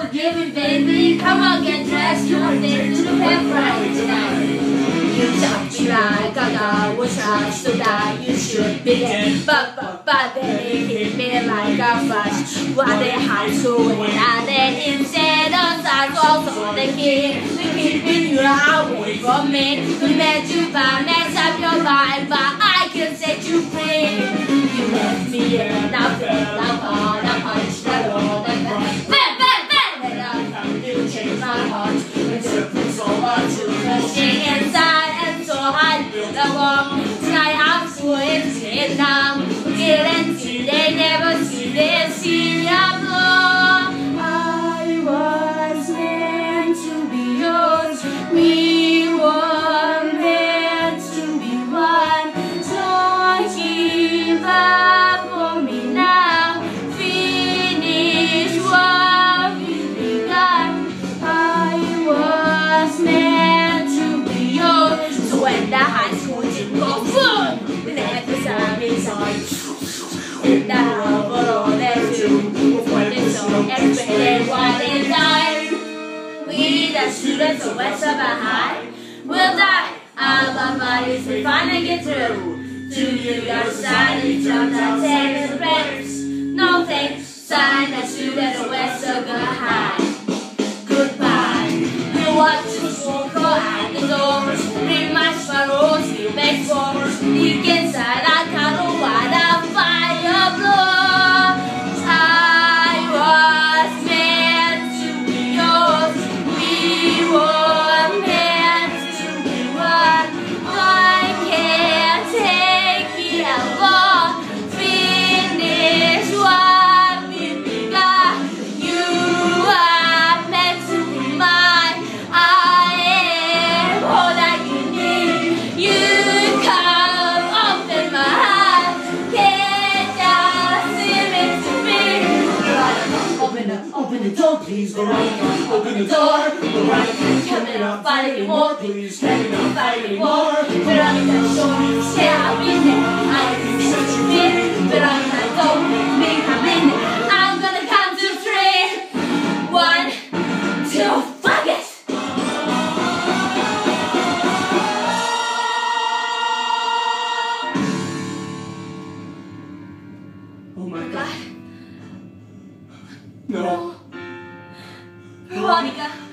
forgive me, baby. Come on, get dressed. You want things to have right tonight. You talk me like I was right, so that you should be dead. But they hit me like a flash. While they hide so when they instead of that also they keep you away from me. To make you bad, mess up your mind, but I can set you free. You left me and I felt like I punched that all the back. And I found you change my heart. It took so much to push it inside. I built a wall. Tonight I'm so empty now. Guarantee they never see this scene of love. I was meant to be yours. We were meant to be one. Don't give up on me now. Finish what we begun. I was meant to be yours. So when the high school didn't go boom, the episode is on. In the hour of the two, when it's on every day, while they die, we the students of Western High will die. Our bodies will finally get through. To you, your side, each of the takes the prayers. No thanks, sign the students of Western High. Goodbye. You watch us walk out the doors. We make wars, deep inside I can't why the fire blows. I was meant to be yours. We were meant to be one. I can't take it alone. Finish what we begun. You are meant to be mine. I am all that you need. You come open my heart, can't just seem it to me. Open the door, please, Veronica. Open the door, Veronica. Come in, I'll fight anymore, please. Come in, I'll fight anymore. Veronica, show me, say I'll be there. I can set you in. Veronica, don't make me come in. I'm gonna count to 3. 1, 2, fuck it. Oh my God. No. Veronica.